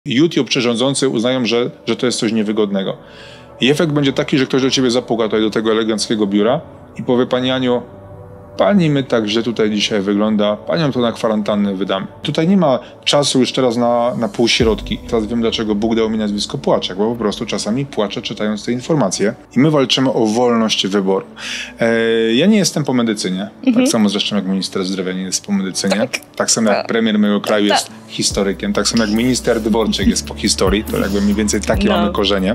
YouTube czy rządzący uznają, że to jest coś niewygodnego. I efekt będzie taki, że ktoś do ciebie zapuka tutaj do tego eleganckiego biura i powie: pani Aniu, pani my tak źle tutaj dzisiaj wygląda, panią to na kwarantannę wydamy. Tutaj nie ma czasu już teraz na półśrodki. Teraz wiem, dlaczego Bóg dał mi nazwisko Płaczek, bo po prostu czasami płaczę czytając te informacje. I my walczymy o wolność wyboru. Ja nie jestem po medycynie, tak samo zresztą jak minister zdrowia nie jest po medycynie, tak samo jak premier mojego kraju jest historykiem, tak samo jak minister Dworczyk jest po historii, to jakby mniej więcej takie mamy korzenie.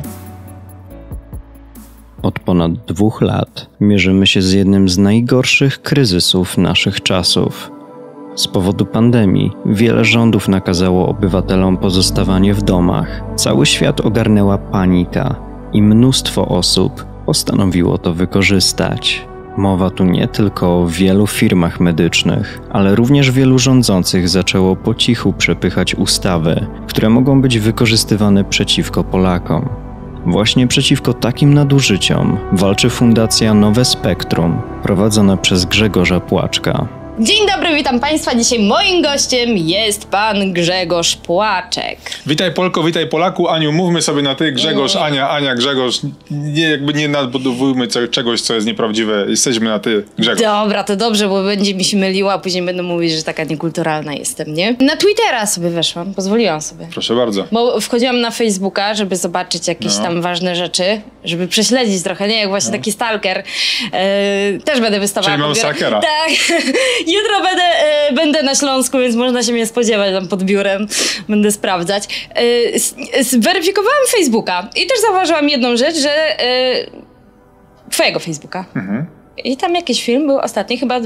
Od ponad 2 lat mierzymy się z jednym z najgorszych kryzysów naszych czasów. Z powodu pandemii wiele rządów nakazało obywatelom pozostawanie w domach. Cały świat ogarnęła panika i mnóstwo osób postanowiło to wykorzystać. Mowa tu nie tylko o wielu firmach medycznych, ale również wielu rządzących zaczęło po cichu przepychać ustawy, które mogą być wykorzystywane przeciwko Polakom. Właśnie przeciwko takim nadużyciom walczy Fundacja Nowe Spektrum, prowadzona przez Grzegorza Płaczka. Dzień dobry, witam Państwa. Dzisiaj moim gościem jest pan Grzegorz Płaczek. Witaj Polko, witaj Polaku. Aniu, mówmy sobie na ty. Grzegorz, Ania, Grzegorz. Nie nadbudowujmy czegoś, co jest nieprawdziwe. Jesteśmy na ty, Grzegorz. Dobra, to dobrze, bo będzie mi się myliła, a później będą mówić, że taka niekulturalna jestem, nie? Na Twittera sobie weszłam, pozwoliłam sobie. Proszę bardzo. Bo wchodziłam na Facebooka, żeby zobaczyć jakieś tam ważne rzeczy, żeby prześledzić trochę, nie? Jak właśnie taki stalker. Też będę wystawała. Czyli mam stalkera. Tak. Jutro będę na Śląsku, więc można się mnie spodziewać tam pod biurem. Będę sprawdzać. Zweryfikowałam Facebooka i też zauważyłam jedną rzecz, że twojego Facebooka. I tam jakiś film był ostatni, chyba w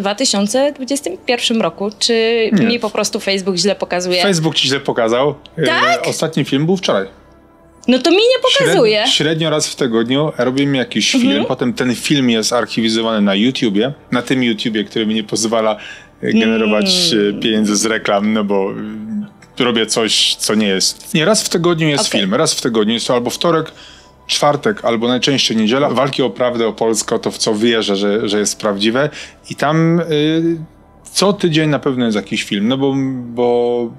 2021 roku. Czy mi po prostu Facebook źle pokazuje? Facebook ci źle pokazał. Tak? Ostatni film był wczoraj. No to mi nie pokazuje. Średnio raz w tygodniu robimy jakiś film, potem ten film jest archiwizowany na YouTubie, na tym YouTubie, który mi nie pozwala generować pieniędzy z reklam, no bo robię coś, co nie jest. Nie, raz w tygodniu jest film, raz w tygodniu jest to albo wtorek, czwartek, albo najczęściej niedziela. Walki o prawdę, o Polskę, o to, w co wierzę, że jest prawdziwe. I tam co tydzień na pewno jest jakiś film, no bo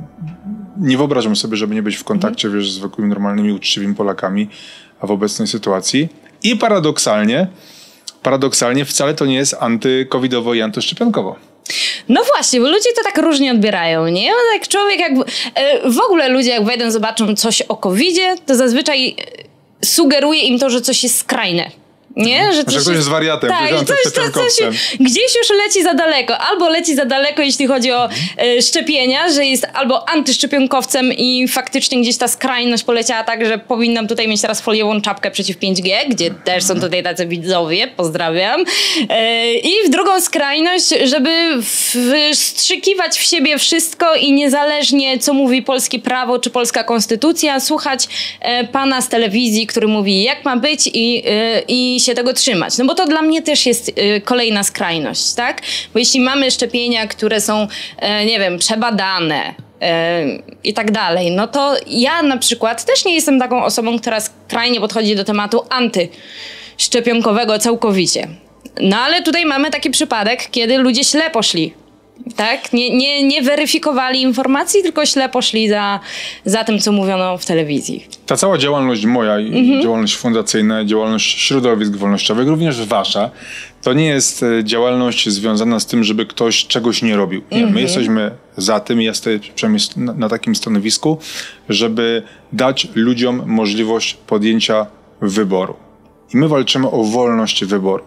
nie wyobrażam sobie, żeby nie być w kontakcie, wiesz, z zwykłymi, normalnymi, uczciwymi Polakami, a w obecnej sytuacji. I paradoksalnie wcale to nie jest antykowidowo i antyszczepionkowo. No właśnie, bo ludzie to tak różnie odbierają, nie? Tak człowiek w ogóle ludzie jak wejdą, zobaczą coś o covidzie, to zazwyczaj sugeruje im to, że coś jest skrajne. Nie? Że ktoś jest wariatem, coś gdzieś już leci za daleko. Albo leci za daleko, jeśli chodzi o szczepienia, że jest albo antyszczepionkowcem i faktycznie gdzieś ta skrajność poleciała tak, że powinnam tutaj mieć teraz foliową czapkę przeciw 5G, gdzie też są tutaj tacy widzowie, pozdrawiam. I w drugą skrajność, żeby wstrzykiwać w siebie wszystko i niezależnie co mówi polskie prawo czy polska konstytucja, słuchać pana z telewizji, który mówi jak ma być i się tego trzymać. No bo to dla mnie też jest kolejna skrajność, tak? Bo jeśli mamy szczepienia, które są, nie wiem, przebadane i tak dalej, no to ja na przykład też nie jestem taką osobą, która skrajnie podchodzi do tematu antyszczepionkowego całkowicie. No ale tutaj mamy taki przypadek, kiedy ludzie źle poszli. Tak? Nie weryfikowali informacji, tylko źle poszli za tym, co mówiono w telewizji. Ta cała działalność moja, działalność fundacyjna, działalność środowisk wolnościowych, również wasza, to nie jest działalność związana z tym, żeby ktoś czegoś nie robił. Nie, my jesteśmy za tym, ja stoję przynajmniej na takim stanowisku, żeby dać ludziom możliwość podjęcia wyboru. I my walczymy o wolność wyboru.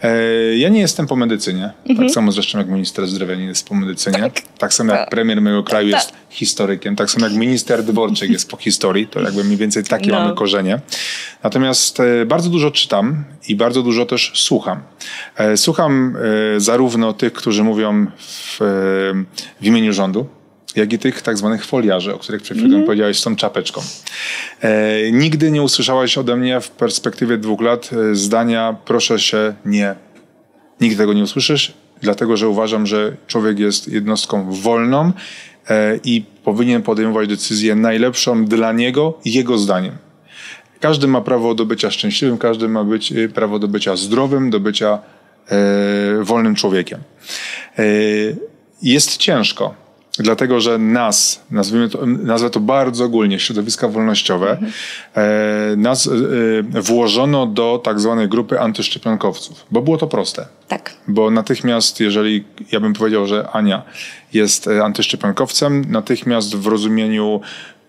Ja nie jestem po medycynie, tak samo zresztą jak minister zdrowia nie jest po medycynie, tak samo jak premier mojego kraju jest historykiem, tak samo jak minister Dworczyk jest po historii, to jakby mniej więcej takie mamy korzenie. Natomiast bardzo dużo czytam i bardzo dużo też słucham. Słucham zarówno tych, którzy mówią w imieniu rządu, jak i tych tak zwanych foliarzy, o których przed chwilą powiedziałeś z tą czapeczką. Nigdy nie usłyszałaś ode mnie w perspektywie 2 lat zdania proszę się nie. Nigdy tego nie usłyszysz, dlatego że uważam, że człowiek jest jednostką wolną i powinien podejmować decyzję najlepszą dla niego i jego zdaniem. Każdy ma prawo do bycia szczęśliwym, każdy ma prawo do bycia zdrowym, do bycia wolnym człowiekiem. Jest ciężko. dlatego że nazwę to bardzo ogólnie, środowiska wolnościowe, nas włożono do tak zwanej grupy antyszczepionkowców, bo było to proste. Tak. Bo natychmiast, jeżeli ja bym powiedział, że Ania jest antyszczepionkowcem, natychmiast w rozumieniu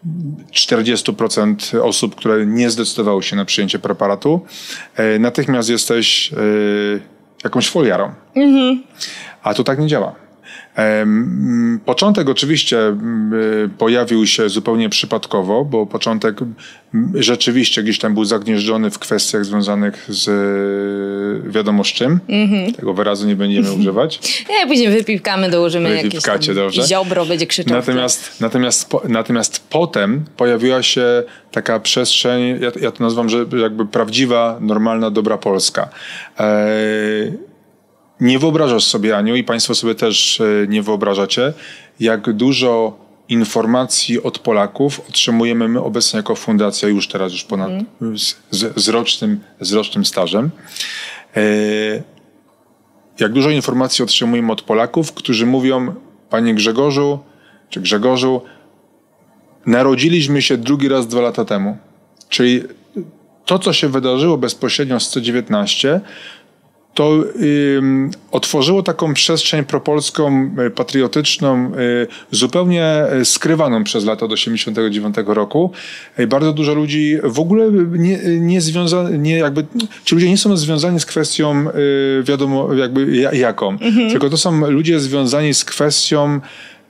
40% osób, które nie zdecydowały się na przyjęcie preparatu, natychmiast jesteś jakąś foliarą. A to tak nie działa. Początek oczywiście pojawił się zupełnie przypadkowo, bo początek rzeczywiście gdzieś tam był zagnieżdżony w kwestiach związanych z wiadomo z czym. Tego wyrazu nie będziemy używać. Później wypiwkamy, dołożymy jakieś tam ziobro, będzie krzyczał. Natomiast potem pojawiła się taka przestrzeń, ja to nazywam, że jakby prawdziwa, normalna, dobra Polska. Nie wyobrażasz sobie, Aniu, i państwo sobie też nie wyobrażacie, jak dużo informacji od Polaków otrzymujemy my obecnie jako fundacja, już ponad z rocznym stażem. Jak dużo informacji otrzymujemy od Polaków, którzy mówią: panie Grzegorzu, czy Grzegorzu, narodziliśmy się drugi raz 2 lata temu. Czyli to, co się wydarzyło bezpośrednio z C19, to otworzyło taką przestrzeń propolską, patriotyczną, zupełnie skrywaną przez lata do 1989 roku. Bardzo dużo ludzi w ogóle ci ludzie nie są związani z kwestią wiadomo jakby jaką, tylko to są ludzie związani z kwestią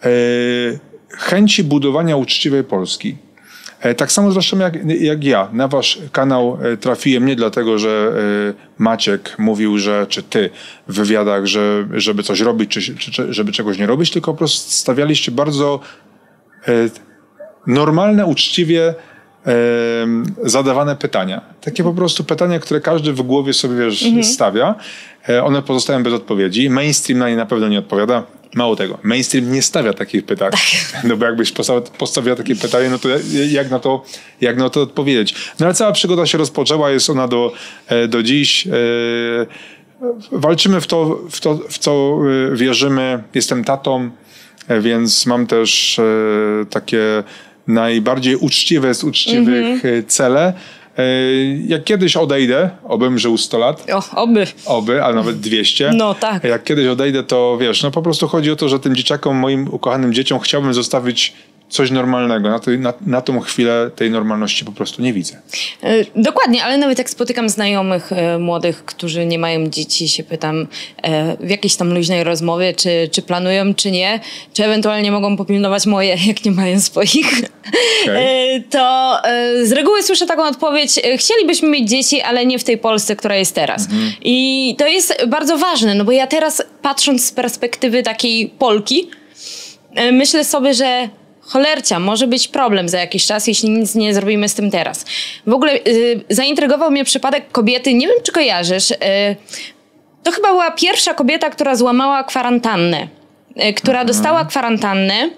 chęci budowania uczciwej Polski. Tak samo zresztą jak ja. Na wasz kanał trafiłem nie dlatego, że Maciek mówił, czy ty w wywiadach, żeby coś robić, czy żeby czegoś nie robić, tylko po prostu stawialiście bardzo normalne, uczciwie zadawane pytania. Takie po prostu pytania, które każdy w głowie sobie stawia. One pozostają bez odpowiedzi. Mainstream na nie na pewno nie odpowiada. Mało tego, mainstream nie stawia takich pytań. No bo jakbyś postawiła takie pytanie, no to jak na to odpowiedzieć? No ale cała przygoda się rozpoczęła, jest ona do dziś. Walczymy w co wierzymy. Jestem tatą, więc mam też takie najbardziej uczciwe z uczciwych cele. Jak kiedyś odejdę, obym żył 100 lat. Oby, a nawet 200. No tak. Jak kiedyś odejdę, to wiesz, no po prostu chodzi o to, że tym dzieciakom, moim ukochanym dzieciom chciałbym zostawić coś normalnego. Na tą chwilę tej normalności po prostu nie widzę. Dokładnie, ale nawet jak spotykam znajomych młodych, którzy nie mają dzieci, się pytam w jakiejś tam luźnej rozmowie, czy planują, czy nie, czy ewentualnie mogą popilnować moje, jak nie mają swoich. Okay. To z reguły słyszę taką odpowiedź: chcielibyśmy mieć dzieci, ale nie w tej Polsce, która jest teraz. I to jest bardzo ważne, no bo ja teraz, patrząc z perspektywy takiej Polki, myślę sobie, że cholercia, może być problem za jakiś czas, jeśli nic nie zrobimy z tym teraz. W ogóle zaintrygował mnie przypadek kobiety, nie wiem czy kojarzysz, to chyba była pierwsza kobieta, która złamała kwarantannę. Która dostała kwarantannę,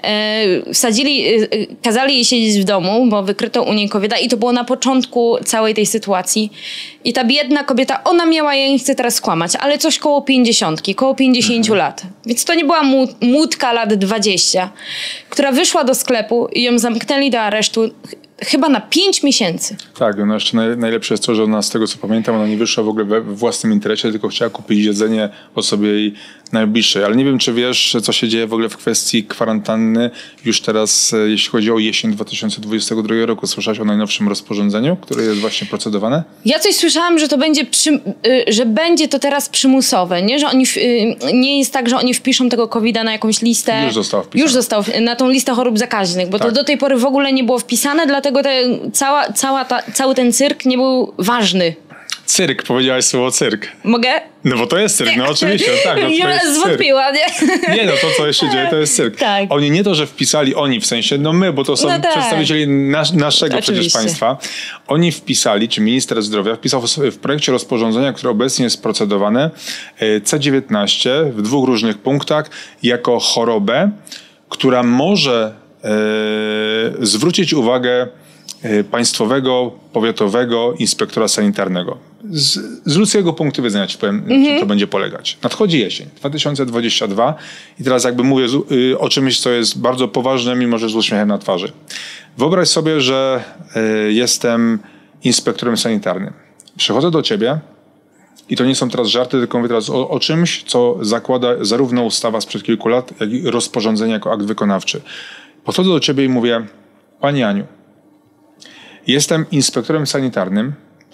kazali jej siedzieć w domu, bo wykryto u niej COVID-a i to było na początku całej tej sytuacji. I ta biedna kobieta, ona miała, ja nie chcę teraz skłamać, ale coś koło 50 lat. Więc to nie była młódka lat 20, która wyszła do sklepu i ją zamknęli do aresztu chyba na 5 miesięcy. Tak, no jeszcze najlepsze jest to, że ona, z tego co pamiętam, ona nie wyszła w ogóle we własnym interesie, tylko chciała kupić jedzenie osobie jej najbliższej. Ale nie wiem, czy wiesz, co się dzieje w ogóle w kwestii kwarantanny już teraz, jeśli chodzi o jesień 2022 roku. Słyszałaś o najnowszym rozporządzeniu, które jest właśnie procedowane? Ja coś słyszałam, że to będzie, że będzie to teraz przymusowe, nie? Że oni nie jest tak, że oni wpiszą tego COVID-a na jakąś listę. Już został na tą listę chorób zakaźnych, bo to do tej pory w ogóle nie było wpisane, dlatego cały ten cyrk nie był ważny. Cyrk, powiedziałaś słowo cyrk. Mogę? No bo to jest cyrk, no oczywiście. Tak, no ja zwątpiła, nie? Nie, no to co się dzieje, to jest cyrk. Tak. Oni nie to, że wpisali w sensie, no my, bo to są przedstawicieli naszego przecież państwa. Oni wpisali, czy minister zdrowia wpisał w projekcie rozporządzenia, które obecnie jest procedowane, C19 w 2 różnych punktach jako chorobę, która może zwrócić uwagę państwowego, powiatowego inspektora sanitarnego. Z ludzkiego punktu widzenia ci powiem, czy to będzie polegać. Nadchodzi jesień 2022 i teraz jakby mówię o czymś, co jest bardzo poważne, mimo że z uśmiechem na twarzy. Wyobraź sobie, że jestem inspektorem sanitarnym. Przychodzę do ciebie i to nie są teraz żarty, tylko mówię teraz o czymś, co zakłada zarówno ustawa sprzed kilku lat, jak i rozporządzenie jako akt wykonawczy. Podchodzę do ciebie i mówię: Pani Aniu, jestem inspektorem sanitarnym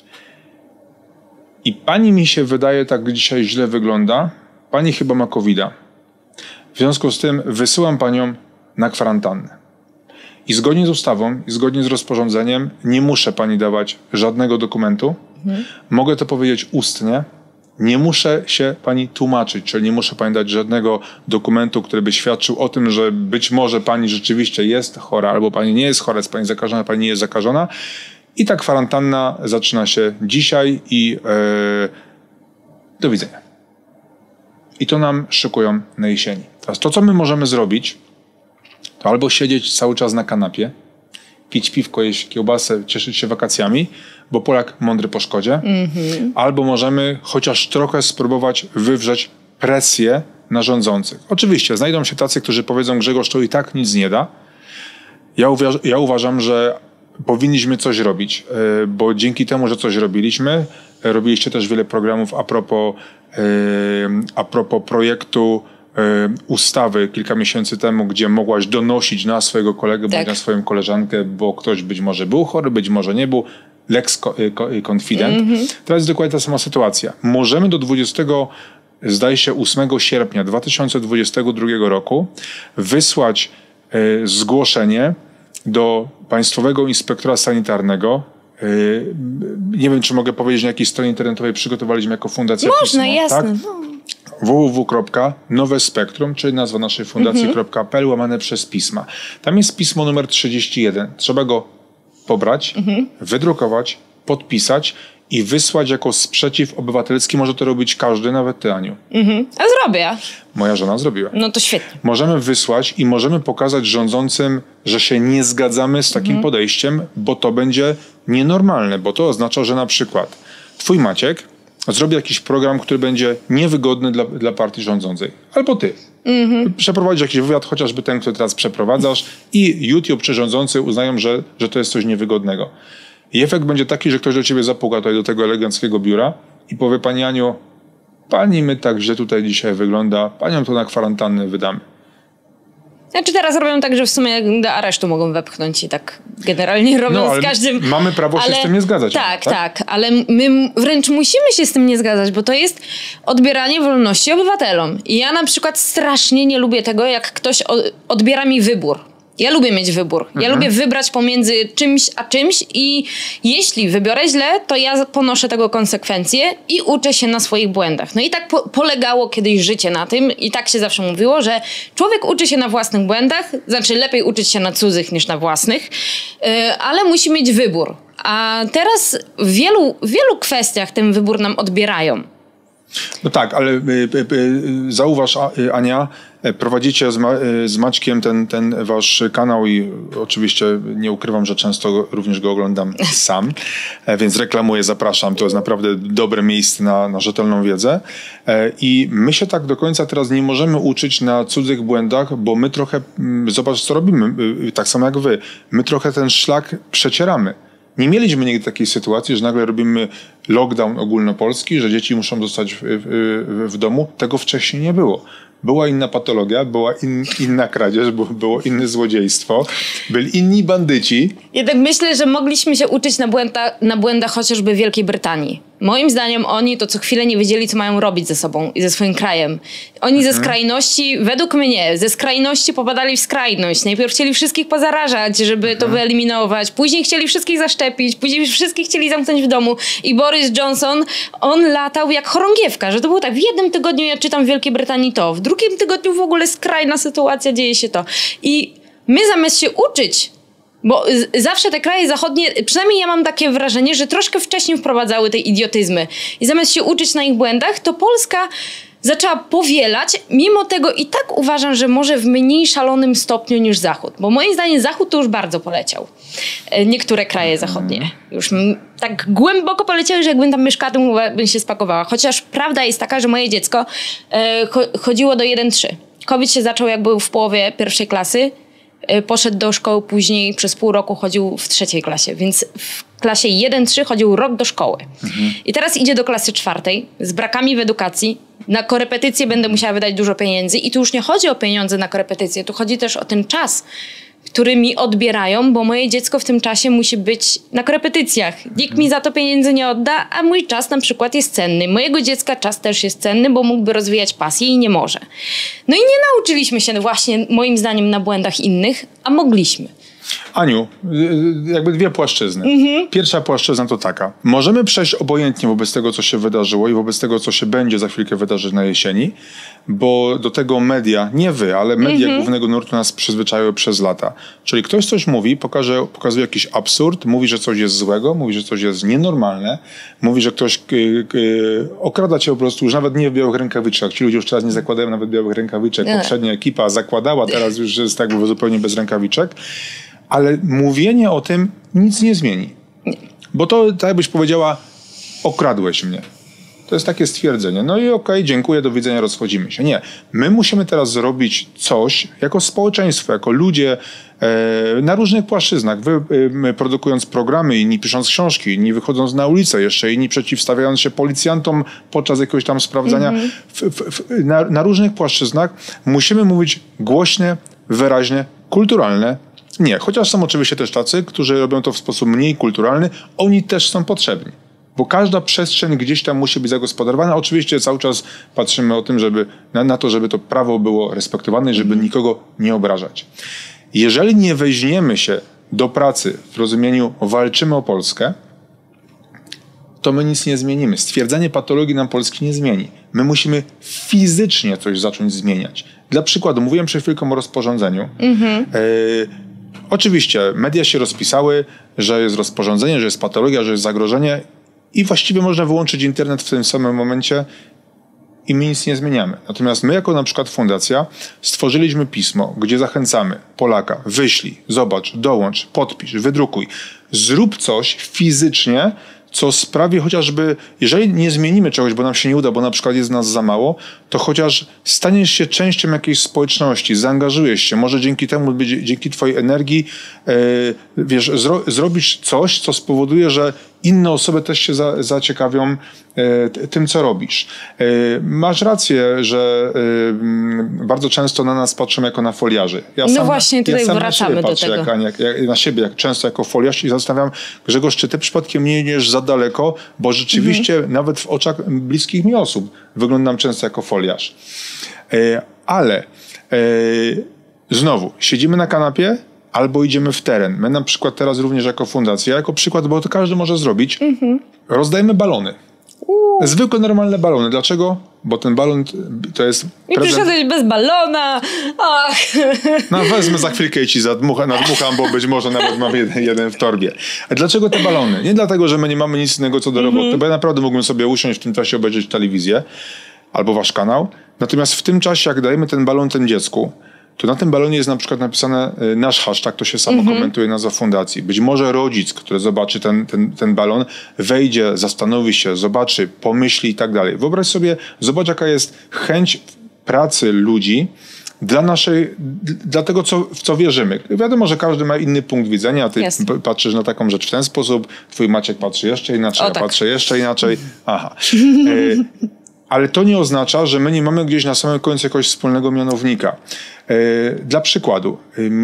i pani mi się wydaje, tak dzisiaj źle wygląda, pani chyba ma COVID-a. W związku z tym wysyłam panią na kwarantannę. I zgodnie z ustawą, i zgodnie z rozporządzeniem nie muszę pani dawać żadnego dokumentu. Mogę to powiedzieć ustnie. Nie muszę się pani tłumaczyć, czyli nie muszę pani dać żadnego dokumentu, który by świadczył o tym, że być może pani rzeczywiście jest chora, albo pani nie jest chora, jest pani zakażona, pani nie jest zakażona. I ta kwarantanna zaczyna się dzisiaj i do widzenia. I to nam szykują na jesieni. Teraz to, co my możemy zrobić, to albo siedzieć cały czas na kanapie, pić piwko, jeść kiełbasę, cieszyć się wakacjami, bo Polak mądry po szkodzie, albo możemy chociaż trochę spróbować wywrzeć presję na rządzących. Oczywiście znajdą się tacy, którzy powiedzą: Grzegorz, to i tak nic nie da. Ja uważam, że powinniśmy coś robić, bo dzięki temu, że coś robiliście też wiele programów a propos projektu ustawy kilka miesięcy temu, gdzie mogłaś donosić na swojego kolegę bądź na swoją koleżankę, bo ktoś być może był chory, być może nie był. Lex confident. Teraz jest dokładnie ta sama sytuacja. Możemy do 8 sierpnia 2022 roku wysłać zgłoszenie do Państwowego Inspektora Sanitarnego. Nie wiem, czy mogę powiedzieć, na jakiej stronie internetowej przygotowaliśmy jako fundacja Można, pismo, jasne. tak? www.nowespektrum, czyli nazwa naszej fundacji.pl łamane przez pisma. Tam jest pismo numer 31. Trzeba go pobrać, wydrukować, podpisać i wysłać jako sprzeciw obywatelski. Może to robić każdy, nawet ty, Aniu. A zrobię. Moja żona zrobiła. No to świetnie. Możemy wysłać i możemy pokazać rządzącym, że się nie zgadzamy z takim podejściem, bo to będzie nienormalne, bo to oznacza, że na przykład twój Maciek zrobi jakiś program, który będzie niewygodny dla partii rządzącej. Albo ty. Przeprowadzisz jakiś wywiad, chociażby ten, który teraz przeprowadzasz, i YouTube czy rządzący uznają, że to jest coś niewygodnego. I efekt będzie taki, że ktoś do ciebie zapuka tutaj do tego eleganckiego biura i powie: Pani Aniu, pani my tak źle tutaj dzisiaj wygląda, panią to na kwarantannę wydamy. Znaczy teraz robią tak, że w sumie do aresztu mogą wepchnąć i tak generalnie robią z każdym. Mamy prawo się z tym nie zgadzać. Tak, ale my wręcz musimy się z tym nie zgadzać, bo to jest odbieranie wolności obywatelom. I ja na przykład strasznie nie lubię tego, jak ktoś odbiera mi wybór. Ja lubię mieć wybór. Ja lubię wybrać pomiędzy czymś a czymś i jeśli wybiorę źle, to ja ponoszę tego konsekwencje i uczę się na swoich błędach. No i tak polegało kiedyś życie na tym i tak się zawsze mówiło, że człowiek uczy się na własnych błędach, znaczy lepiej uczyć się na cudzych niż na własnych, ale musi mieć wybór. A teraz w wielu kwestiach ten wybór nam odbierają. No tak, ale zauważ, Ania, prowadzicie z Maćkiem ten wasz kanał i oczywiście nie ukrywam, że często również go oglądam sam, więc reklamuję, zapraszam. To jest naprawdę dobre miejsce na rzetelną wiedzę. I my się tak do końca teraz nie możemy uczyć na cudzych błędach, bo my trochę, zobacz co robimy, tak samo jak wy, my trochę ten szlak przecieramy. Nie mieliśmy nigdy takiej sytuacji, że nagle robimy lockdown ogólnopolski, że dzieci muszą zostać w domu. Tego wcześniej nie było. Była inna patologia, była inna kradzież, było inne złodziejstwo, byli inni bandyci. Ja tak myślę, że mogliśmy się uczyć na błędach chociażby w Wielkiej Brytanii. Moim zdaniem oni to co chwilę nie wiedzieli, co mają robić ze sobą i ze swoim krajem. Oni ze skrajności, według mnie, ze skrajności popadali w skrajność. Najpierw chcieli wszystkich pozarażać, żeby to wyeliminować. Później chcieli wszystkich zaszczepić. Później wszystkich chcieli zamknąć w domu. I Boris Johnson, on latał jak chorągiewka, że to było tak, w jednym tygodniu ja czytam w Wielkiej Brytanii to, w drugim tygodniu w ogóle skrajna sytuacja, dzieje się to. I my zamiast się uczyć, bo zawsze te kraje zachodnie, przynajmniej ja mam takie wrażenie, że troszkę wcześniej wprowadzały te idiotyzmy. I zamiast się uczyć na ich błędach, to Polska zaczęła powielać. Mimo tego i tak uważam, że może w mniej szalonym stopniu niż Zachód. Bo moim zdaniem Zachód to już bardzo poleciał. Niektóre kraje zachodnie już tak głęboko poleciały, że jakbym tam mieszkała, to bym się spakowała. Chociaż prawda jest taka, że moje dziecko chodziło do 1-3. COVID się zaczął jak był w połowie pierwszej klasy. Poszedł do szkoły później, przez pół roku chodził w 3. klasie, więc w klasie 1-3 chodził rok do szkoły. I teraz idzie do klasy 4 z brakami w edukacji. Na korepetycje będę musiała wydać dużo pieniędzy i tu już nie chodzi o pieniądze na korepetycje, tu chodzi też o ten czas, który mi odbierają, bo moje dziecko w tym czasie musi być na korepetycjach. Nikt mi za to pieniędzy nie odda, a mój czas na przykład jest cenny. Mojego dziecka czas też jest cenny, bo mógłby rozwijać pasję i nie może. No i nie nauczyliśmy się właśnie, moim zdaniem, na błędach innych, a mogliśmy. Aniu, jakby dwie płaszczyzny. Pierwsza płaszczyzna to taka. Możemy przejść obojętnie wobec tego, co się wydarzyło i wobec tego, co się będzie za chwilkę wydarzyć na jesieni, bo do tego media, nie wy, ale media głównego nurtu nas przyzwyczaiły przez lata. Czyli ktoś coś mówi, pokazuje jakiś absurd, mówi, że coś jest złego, mówi, że coś jest nienormalne, mówi, że ktoś okrada cię po prostu już nawet nie w białych rękawiczkach. Ci ludzie już teraz nie zakładają nawet białych rękawiczek. Poprzednia ekipa zakładała, teraz już jest tak zupełnie bez rękawiczek. Ale mówienie o tym nic nie zmieni. Bo to, tak jakbyś powiedziała, okradłeś mnie. To jest takie stwierdzenie. No i okej, dziękuję, do widzenia, rozchodzimy się. Nie. My musimy teraz zrobić coś jako społeczeństwo, jako ludzie na różnych płaszczyznach. Wy produkując programy, inni pisząc książki, inni wychodząc na ulicę, jeszcze inni przeciwstawiając się policjantom podczas jakiegoś tam sprawdzania. Na różnych płaszczyznach musimy mówić głośne, wyraźne, kulturalne. Nie, chociaż są oczywiście też tacy, którzy robią to w sposób mniej kulturalny, oni też są potrzebni. Bo każda przestrzeń gdzieś tam musi być zagospodarowana. Oczywiście cały czas patrzymy o tym, na to, żeby to prawo było respektowane i żeby nikogo nie obrażać. Jeżeli nie weźmiemy się do pracy w rozumieniu walczymy o Polskę, to my nic nie zmienimy. Stwierdzenie patologii nam Polski nie zmieni. My musimy fizycznie coś zacząć zmieniać. Dla przykładu, mówiłem przed chwilką o rozporządzeniu. Oczywiście media się rozpisały, że jest rozporządzenie, że jest patologia, że jest zagrożenie i właściwie można wyłączyć internet w tym samym momencie i my nic nie zmieniamy. Natomiast my jako na przykład fundacja stworzyliśmy pismo, gdzie zachęcamy Polaka, wyślij, zobacz, dołącz, podpisz, wydrukuj. Zrób coś fizycznie, co sprawi chociażby, jeżeli nie zmienimy czegoś, bo nam się nie uda, bo na przykład jest nas za mało, to chociaż staniesz się częścią jakiejś społeczności, zaangażujesz się, może dzięki temu, dzięki twojej energii, zrobisz coś, co spowoduje, że inne osoby też się zaciekawią tym, co robisz. Masz rację, że bardzo często na nas patrzą jako na foliarzy. Właśnie tutaj wracamy do tego. Na siebie, jak często jako foliarz i zastanawiam, Grzegorz, czy ty przypadkiem nie idziesz za daleko, bo rzeczywiście nawet w oczach bliskich mi osób wyglądam często jako foliarz. Ale znowu, siedzimy na kanapie, albo idziemy w teren. My na przykład teraz również jako fundacja, jako przykład, bo to każdy może zrobić, rozdajemy balony. Zwykłe, normalne balony. Dlaczego? Bo ten balon to jest... I przyszedłeś bez balona. Ach. No wezmę za chwilkę i ci nadmucham, bo być może nawet mam jeden w torbie. A dlaczego te balony? Nie dlatego, że my nie mamy nic innego co do roboty, bo ja naprawdę mógłbym sobie usiąść w tym czasie, obejrzeć telewizję albo wasz kanał. Natomiast w tym czasie, jak dajemy ten balon tym dziecku, to na tym balonie jest na przykład napisane nasz hashtag, to się samo komentuje nazwa fundacji. Być może rodzic, który zobaczy ten balon, wejdzie, zastanowi się, zobaczy, pomyśli i tak dalej. Wyobraź sobie, zobacz jaka jest chęć pracy ludzi dla tego, w co wierzymy. Wiadomo, że każdy ma inny punkt widzenia. Ty patrzysz na taką rzecz w ten sposób, twój Maciek patrzy jeszcze inaczej, patrzę jeszcze inaczej. Aha. Ale to nie oznacza, że my nie mamy gdzieś na samym końcu jakiegoś wspólnego mianownika. Dla przykładu,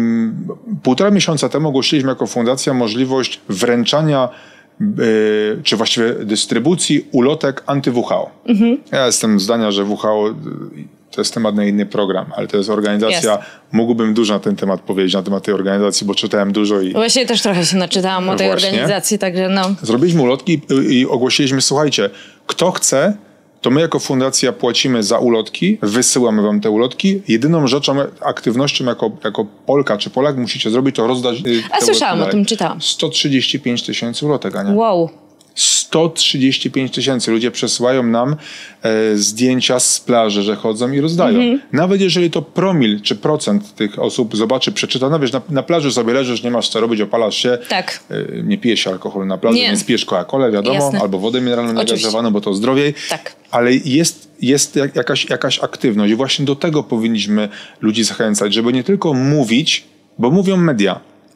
1,5 miesiąca temu ogłosiliśmy jako fundacja możliwość wręczania czy właściwie dystrybucji ulotek anty-WHO. Ja jestem zdania, że WHO to jest temat na inny program, ale to jest organizacja, mógłbym dużo na ten temat powiedzieć, na temat tej organizacji, bo czytałem dużo i... Właśnie też trochę się naczytałam o tej organizacji, także no. Zrobiliśmy ulotki i ogłosiliśmy, słuchajcie, kto chce, to my jako fundacja płacimy za ulotki, wysyłamy wam te ulotki. Jedyną rzeczą, aktywnością jako Polka czy Polak musicie zrobić, to rozdać te słyszałam o tym, czytałam. 135 000 ulotek, Ania. Wow. 135 000 ludzie przesyłają nam zdjęcia z plaży, że chodzą i rozdają. Nawet jeżeli to promil czy procent tych osób zobaczy, przeczyta, no wiesz, na plaży sobie leżysz, nie masz co robić, opalasz się, Tak. nie pije się alkoholu na plaży, więc pijesz Coca-Colę, wiadomo, Jasne. albo wodę mineralną negazywaną, bo to zdrowiej. Tak. Ale jest jakaś aktywność i właśnie do tego powinniśmy ludzi zachęcać, żeby nie tylko mówić, bo mówią media,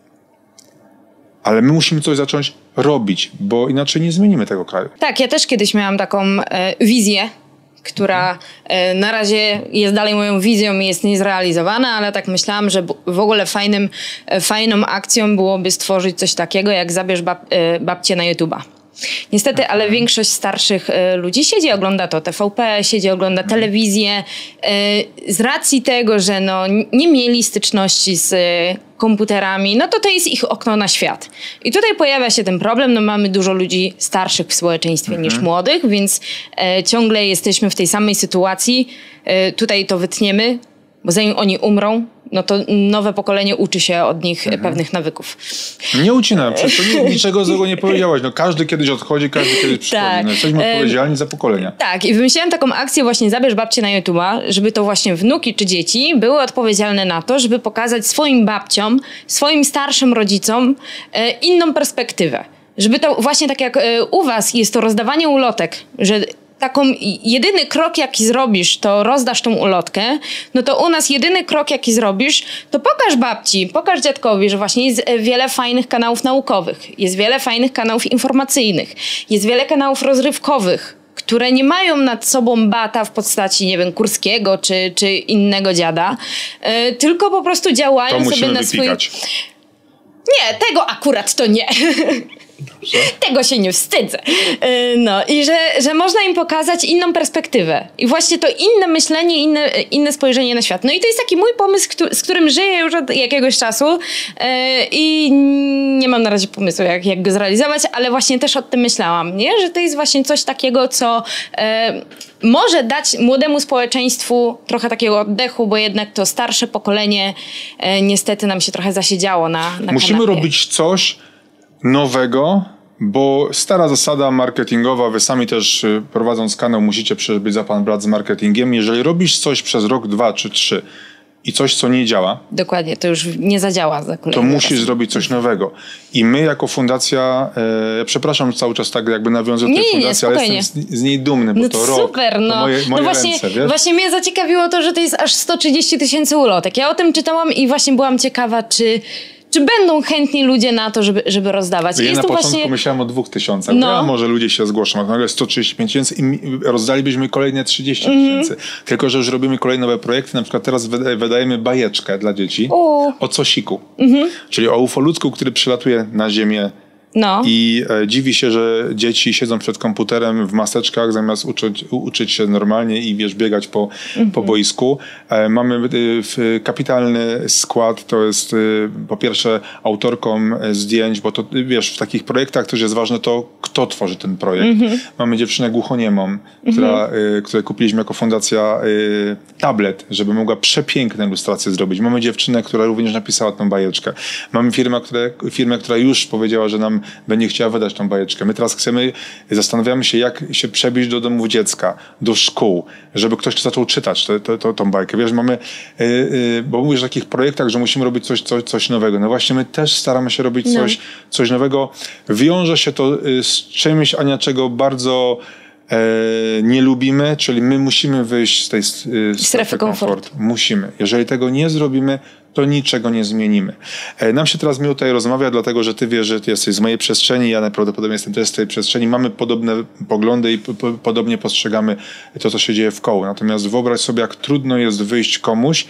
ale my musimy coś zacząć robić, bo inaczej nie zmienimy tego kraju. Tak, ja też kiedyś miałam taką wizję, która na razie jest dalej moją wizją i jest niezrealizowana, ale tak myślałam, że w ogóle fajną akcją byłoby stworzyć coś takiego, jak zabierz babcię na YouTube'a. Niestety, ale większość starszych ludzi siedzi, ogląda to TVP, siedzi, ogląda telewizję. Z racji tego, że no, nie mieli styczności z komputerami, no to jest ich okno na świat. I tutaj pojawia się ten problem, no mamy dużo ludzi starszych w społeczeństwie niż młodych, więc ciągle jesteśmy w tej samej sytuacji. Tutaj to wytniemy, bo zanim oni umrą, no to nowe pokolenie uczy się od nich pewnych nawyków. Nie ucinam, przecież niczego złego nie powiedziałaś. No, każdy kiedyś odchodzi, każdy kiedyś przychodzi. Tak. No, jesteśmy odpowiedzialni za pokolenia. Tak, i wymyśliłam taką akcję właśnie Zabierz babcię na YouTube'a, żeby to właśnie wnuki czy dzieci były odpowiedzialne na to, żeby pokazać swoim babciom, swoim starszym rodzicom inną perspektywę. Żeby to właśnie tak jak u was jest to rozdawanie ulotek, że jedyny krok, jaki zrobisz, to rozdasz tą ulotkę, no to u nas jedyny krok, jaki zrobisz, to pokaż babci, pokaż dziadkowi, że właśnie jest wiele fajnych kanałów naukowych, jest wiele fajnych kanałów informacyjnych, jest wiele kanałów rozrywkowych, które nie mają nad sobą bata w postaci, nie wiem, Kurskiego czy innego dziada, tylko po prostu działają to sobie na wypikać. Nie, tego akurat to nie. Dobrze. Tego się nie wstydzę. No i że można im pokazać inną perspektywę. I właśnie to inne myślenie, inne spojrzenie na świat. No i to jest taki mój pomysł, z którym żyję już od jakiegoś czasu i nie mam na razie pomysłu, jak go zrealizować, ale właśnie też o tym myślałam, nie? Że to jest właśnie coś takiego, co może dać młodemu społeczeństwu trochę takiego oddechu, bo jednak to starsze pokolenie niestety nam się trochę zasiedziało na Musimy kanapie. robić coś nowego, bo stara zasada marketingowa, wy sami też prowadząc kanał musicie przecież być za pan brat z marketingiem. Jeżeli robisz coś przez rok, 2 czy 3 i coś, co nie działa, dokładnie, to już nie zadziała za to musisz zrobić coś nowego. I my jako fundacja, przepraszam cały czas tak jakby nawiązuję do tej fundacji, ale jestem z niej dumny, bo to rok, super, no. to moje właśnie, ręce, wiesz? Właśnie mnie zaciekawiło to, że to jest aż 130 000 ulotek. Ja o tym czytałam i właśnie byłam ciekawa, czy będą chętni ludzie na to, żeby rozdawać. Ja na początku myślałem o 2000, no. Może ludzie się zgłoszą, a nagle 135 000 i rozdalibyśmy kolejne 30 000. Tylko że już robimy kolejne nowe projekty, na przykład teraz wydajemy bajeczkę dla dzieci o Cosiku, czyli o ufoludzku, który przylatuje na Ziemię. No. I dziwi się, że dzieci siedzą przed komputerem w maseczkach, zamiast uczyć się normalnie i wiesz, biegać po boisku. Mamy kapitalny skład, to jest po pierwsze autorką zdjęć, bo to wiesz, w takich projektach też jest ważne to, kto tworzy ten projekt. Mamy dziewczynę głuchoniemą, której kupiliśmy jako fundacja tablet, żeby mogła przepiękne ilustracje zrobić. Mamy dziewczynę, która również napisała tą bajeczkę. Mamy firmę, która już powiedziała, że nam będzie chciała wydać tą bajeczkę. My teraz zastanawiamy się, jak się przebić do domów dziecka, do szkół, żeby ktoś zaczął czytać tą bajkę. Wiesz, mamy, bo mówisz o takich projektach, że musimy robić coś nowego. No właśnie my też staramy się robić coś nowego. Wiąże się to z czymś, Ania, czego bardzo nie lubimy, czyli my musimy wyjść z tej strefy komfortu. Musimy. Jeżeli tego nie zrobimy, to niczego nie zmienimy. Nam się teraz miło tutaj rozmawia, dlatego że ty wiesz, że ty jesteś z mojej przestrzeni, ja najprawdopodobniej jestem też z tej przestrzeni. Mamy podobne poglądy i podobnie postrzegamy to, co się dzieje wkoło. Natomiast wyobraź sobie, jak trudno jest wyjść komuś,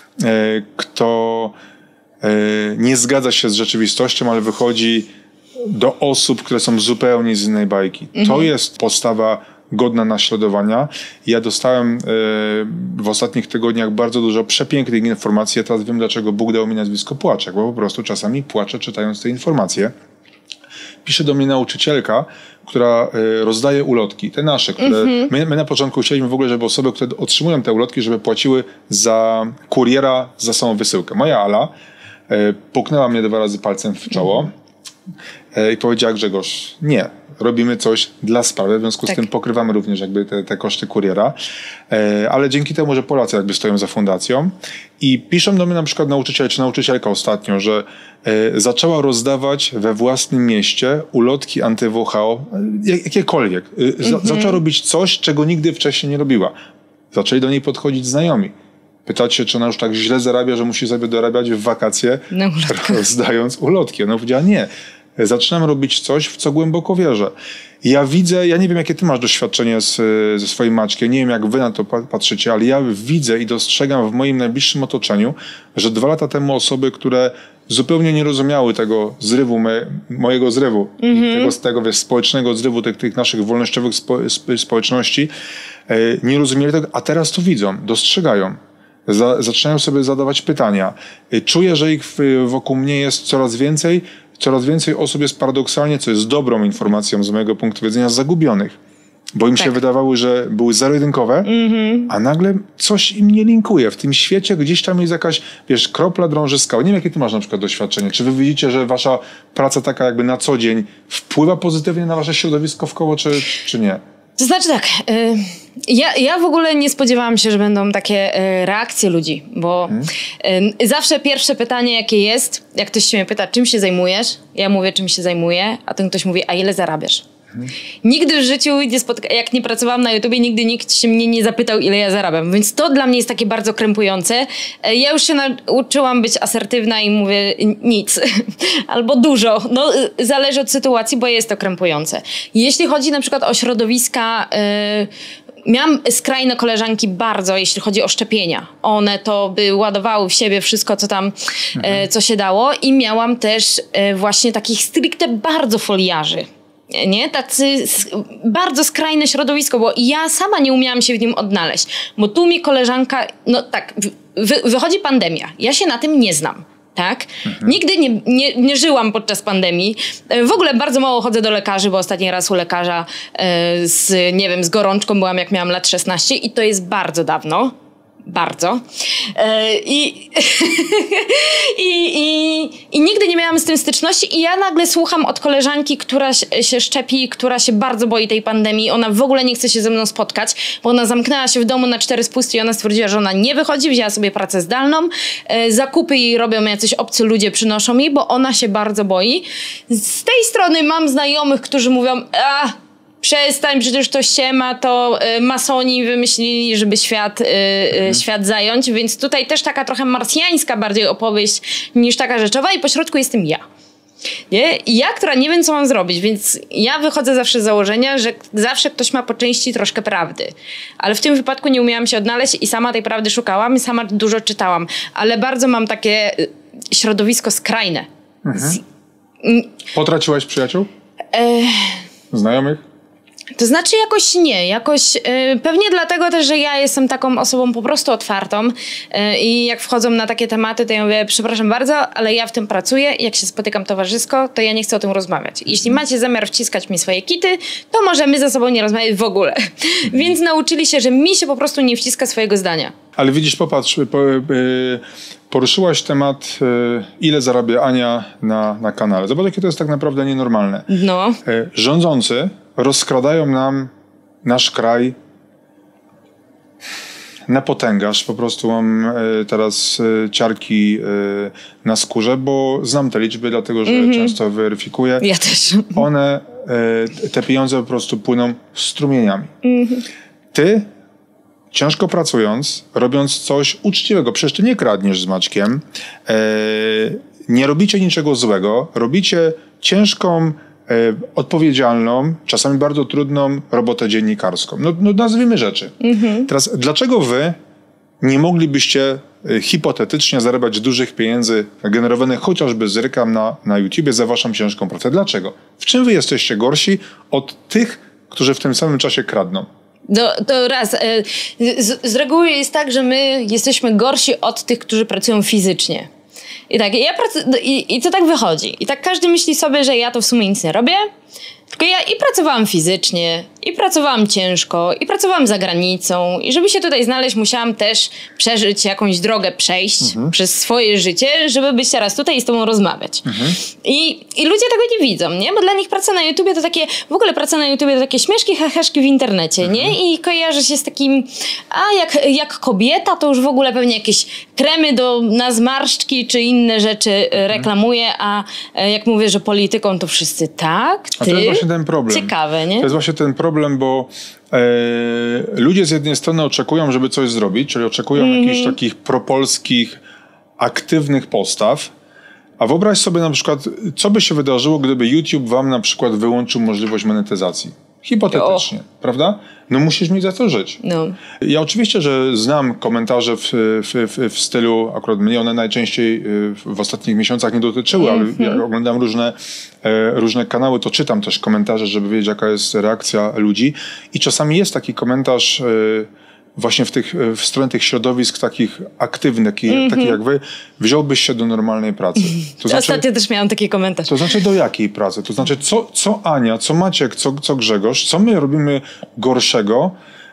kto nie zgadza się z rzeczywistością, ale wychodzi do osób, które są zupełnie z innej bajki. To jest postawa godna naśladowania. Ja dostałem w ostatnich tygodniach bardzo dużo przepięknych informacji. Ja teraz wiem, dlaczego Bóg dał mi nazwisko Płaczek, bo po prostu czasami płaczę, czytając te informacje. Pisze do mnie nauczycielka, która rozdaje ulotki, te nasze, które my na początku chcieliśmy w ogóle, żeby osoby, które otrzymują te ulotki, żeby płaciły za kuriera za samą wysyłkę. Moja Ala puknęła mnie 2 razy palcem w czoło I powiedziała: Grzegorz, nie, robimy coś dla sprawy, w związku z tym pokrywamy również jakby te koszty kuriera, ale dzięki temu, że Polacy jakby stoją za fundacją i piszą do mnie na przykład nauczyciel czy nauczycielka ostatnio, że zaczęła rozdawać we własnym mieście ulotki anty-WHO, jakiekolwiek. Zaczęła robić coś, czego nigdy wcześniej nie robiła. Zaczęli do niej podchodzić znajomi. Pytać się, czy ona już tak źle zarabia, że musi sobie dorabiać w wakacje, rozdając ulotki. Ona powiedziała: nie, zaczynam robić coś, w co głęboko wierzę. Ja widzę, ja nie wiem, jakie ty masz doświadczenie ze swoim Maćkiem, nie wiem, jak wy na to patrzycie, ale ja widzę i dostrzegam w moim najbliższym otoczeniu, że 2 lata temu osoby, które zupełnie nie rozumiały tego zrywu, mojego zrywu, tego społecznego zrywu tych naszych wolnościowych społeczności, nie rozumieli tego, a teraz to widzą, dostrzegają. Zaczynają sobie zadawać pytania. Czuję, że ich wokół mnie jest coraz więcej osób jest paradoksalnie, co jest dobrą informacją z mojego punktu widzenia, zagubionych. Bo im się wydawały, że były zero-jedynkowe, a nagle coś im nie linkuje. W tym świecie gdzieś tam jest jakaś, kropla drąży skałę. Nie wiem, jakie ty masz na przykład doświadczenie. Czy wy widzicie, że wasza praca taka jakby na co dzień wpływa pozytywnie na wasze środowisko wkoło, czy nie? To znaczy tak, ja w ogóle nie spodziewałam się, że będą takie reakcje ludzi, bo zawsze pierwsze pytanie, jakie jest, jak ktoś się mnie pyta, czym się zajmujesz, ja mówię, czym się zajmuję, a ten ktoś mówi: a ile zarabiasz? Nigdy w życiu, jak nie pracowałam na YouTubie, nigdy nikt się mnie nie zapytał, ile ja zarabiam. Więc to dla mnie jest takie bardzo krępujące. Ja już się nauczyłam być asertywna i mówię nic. Albo dużo. No, zależy od sytuacji, bo jest to krępujące. Jeśli chodzi na przykład o środowiska... Miałam skrajne koleżanki bardzo, jeśli chodzi o szczepienia. One to by ładowały w siebie wszystko, co tam, co się dało. I miałam też właśnie takich stricte bardzo foliarzy. Nie? Tacy bardzo skrajne środowisko, bo ja sama nie umiałam się w nim odnaleźć. Bo tu mi koleżanka, no tak, wychodzi pandemia. Ja się na tym nie znam. Tak? Nigdy nie żyłam podczas pandemii. W ogóle bardzo mało chodzę do lekarzy, bo ostatni raz u lekarza z gorączką byłam, jak miałam lat 16 i to jest bardzo dawno. Bardzo. I nigdy nie miałam z tym styczności i ja nagle słucham od koleżanki, która się szczepi, która się bardzo boi tej pandemii. Ona w ogóle nie chce się ze mną spotkać, bo ona zamknęła się w domu na 4 spusty i ona stwierdziła, że ona nie wychodzi, wzięła sobie pracę zdalną. Zakupy jej robią jacyś obcy ludzie, przynoszą jej, bo ona się bardzo boi. Z tej strony mam znajomych, którzy mówią: przestań, przecież to ściema, to masoni wymyślili, żeby świat zająć, więc tutaj też taka trochę marsjańska bardziej opowieść niż taka rzeczowa i pośrodku jestem ja. Nie? I ja, która nie wiem, co mam zrobić, więc ja wychodzę zawsze z założenia, że zawsze ktoś ma po części troszkę prawdy. Ale w tym wypadku nie umiałam się odnaleźć i sama tej prawdy szukałam i sama dużo czytałam. Ale bardzo mam takie środowisko skrajne. Potraciłaś przyjaciół? Znajomych? To znaczy jakoś nie, pewnie dlatego też, że ja jestem taką osobą po prostu otwartą i jak wchodzą na takie tematy, to ja mówię: przepraszam bardzo, ale ja w tym pracuję, jak się spotykam towarzysko, to ja nie chcę o tym rozmawiać. Jeśli macie zamiar wciskać mi swoje kity, to możemy ze sobą nie rozmawiać w ogóle. Więc nauczyli się, że mi się po prostu nie wciska swojego zdania. Ale widzisz, popatrz, poruszyłaś temat, ile zarabia Ania na kanale. Zobacz, jakie to jest tak naprawdę nienormalne. No. Rządzący rozkradają nam nasz kraj na potęgarz. Po prostu mam teraz ciarki na skórze, bo znam te liczby, dlatego że często weryfikuję. Ja też. One, te pieniądze po prostu płyną strumieniami. Ty, ciężko pracując, robiąc coś uczciwego, przecież ty nie kradniesz z Maćkiem, nie robicie niczego złego, robicie ciężką, odpowiedzialną, czasami bardzo trudną robotę dziennikarską. No nazwijmy rzeczy. Teraz, dlaczego wy nie moglibyście hipotetycznie zarabiać dużych pieniędzy generowanych chociażby z reklam na YouTubie za waszą ciężką pracę? Dlaczego? W czym wy jesteście gorsi od tych, którzy w tym samym czasie kradną? To raz. Z reguły jest tak, że my jesteśmy gorsi od tych, którzy pracują fizycznie. I tak, i to tak wychodzi. I tak każdy myśli sobie, że ja to w sumie nic nie robię, Tylko ja i pracowałam fizycznie, i pracowałam ciężko, i pracowałam za granicą. I żeby się tutaj znaleźć, musiałam też przeżyć jakąś drogę, przejść przez swoje życie, żeby być teraz tutaj i z tobą rozmawiać. I ludzie tego nie widzą, nie? Bo dla nich praca na YouTubie to takie, w ogóle praca na YouTubie to takie śmieszki, heheszki w internecie, nie? I kojarzy się z takim, jak kobieta, to już w ogóle pewnie jakieś kremy na zmarszczki, czy inne rzeczy reklamuje, a jak mówię, że polityką, to wszyscy tak, ty? A to jest właśnie ten problem. Ciekawe, nie? To jest właśnie ten problem, bo ludzie z jednej strony oczekują, żeby coś zrobić, czyli oczekują jakichś takich propolskich, aktywnych postaw, a wyobraź sobie na przykład, co by się wydarzyło, gdyby YouTube wam na przykład wyłączył możliwość monetyzacji. Hipotetycznie, prawda? No musisz mieć za co żyć. No. Ja oczywiście, że znam komentarze w stylu, akurat mnie one najczęściej w ostatnich miesiącach nie dotyczyły, ale jak oglądam różne kanały, to czytam też komentarze, żeby wiedzieć, jaka jest reakcja ludzi. I czasami jest taki komentarz właśnie w stronę tych środowisk takich aktywnych, takich jak wy, wziąłbyś się do normalnej pracy. To znaczy, ostatnio też miałam taki komentarz. To znaczy do jakiej pracy? To znaczy co Ania, co Maciek, co Grzegorz, co my robimy gorszego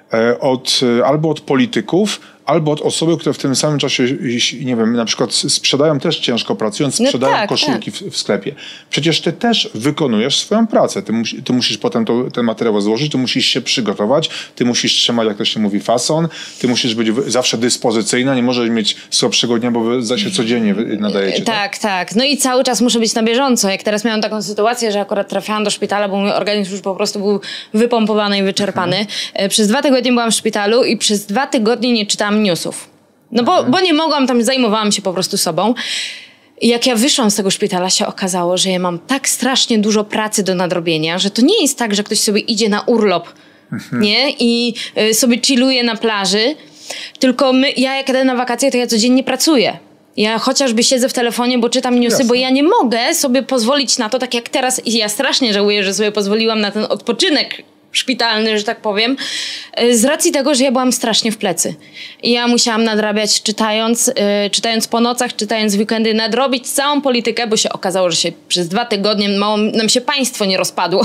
albo od polityków, albo od osoby, które w tym samym czasie, nie wiem, na przykład sprzedają też ciężko pracując, sprzedają koszulki w sklepie. Przecież ty też wykonujesz swoją pracę. Ty musisz potem ten materiał złożyć, ty musisz się przygotować, ty musisz trzymać, jak to się mówi, fason, ty musisz być zawsze dyspozycyjna, nie możesz mieć słabszego dnia, bo wy się codziennie nadajecie. Tak. No i cały czas muszę być na bieżąco. Jak teraz miałam taką sytuację, że akurat trafiałam do szpitala, bo mój organizm już po prostu był wypompowany i wyczerpany. Przez 2 tygodnie byłam w szpitalu i przez 2 tygodnie nie czytałam newsów. No bo nie mogłam, tam zajmowałam się po prostu sobą. I jak ja wyszłam z tego szpitala, się okazało, że ja mam tak strasznie dużo pracy do nadrobienia, że to nie jest tak, że ktoś sobie idzie na urlop, nie? I sobie chilluje na plaży, tylko ja jak jadę na wakacje, to ja codziennie pracuję. Ja chociażby siedzę w telefonie, bo czytam newsy, bo ja nie mogę sobie pozwolić na to, tak jak teraz, i ja strasznie żałuję, że sobie pozwoliłam na ten odpoczynek szpitalny, że tak powiem, z racji tego, że ja byłam strasznie w plecy. I ja musiałam nadrabiać czytając po nocach, czytając w weekendy, nadrobić całą politykę, bo się okazało, że się przez 2 tygodnie nam się państwo nie rozpadło.